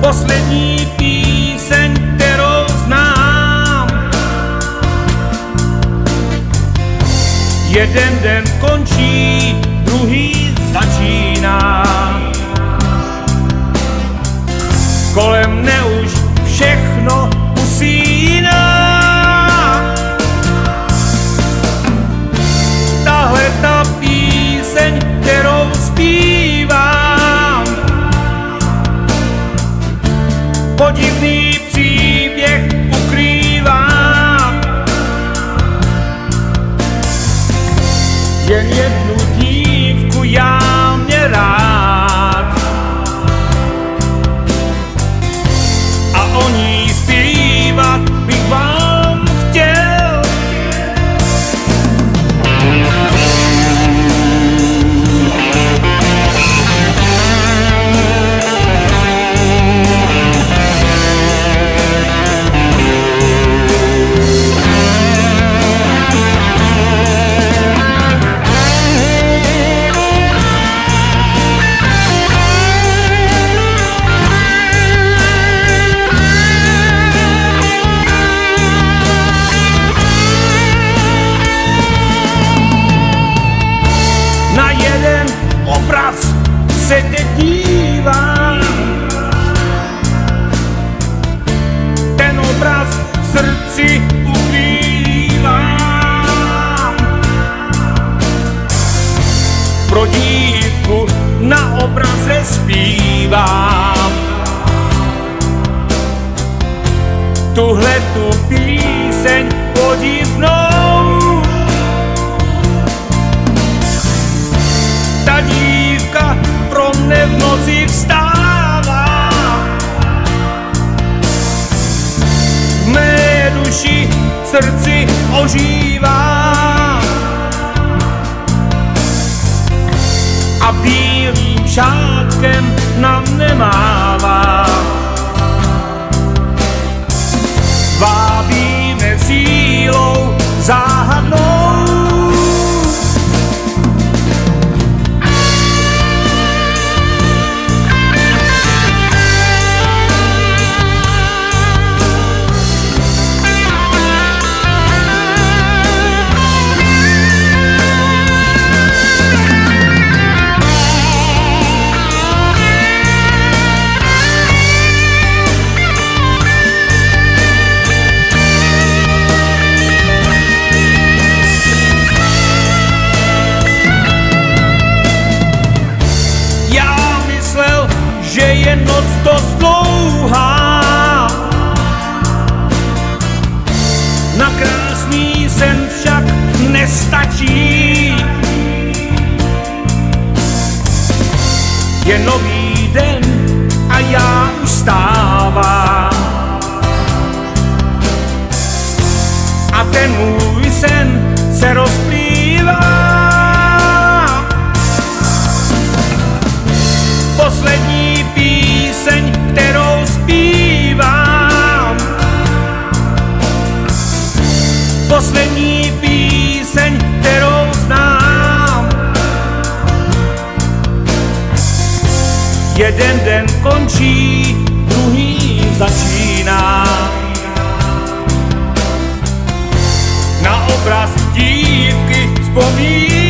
poslední píseň, kterou znám. Jeden den končí, druhý začíná. Kolem mne už všechno usíná. Tahle ta píseň, kterou zpívám, podivný příběh ukrývá. Jen jednu dívku já mě rád a o ní zpívat bych vám chtěl. Na jeden obraz se teď dívám, ten obraz v srdci ukrývám. Pro dívku na obraze zpívám, tuhle tu píseň podivnou. Ta dívka pro mne v noci vstává, v mé duši, srdci ožívá a bílým šátkem na mne mává. Vábí mne sílou záhadnou. Že je noc dost dlouhá, na krásný sen však nestačí. Je nový den a já už stávám a ten můj sen se rozplývá. Poslední píseň, kterou zpívám, poslední píseň, kterou znám. Jeden den končí, druhý začíná. Na obraz dívky vzpomínám.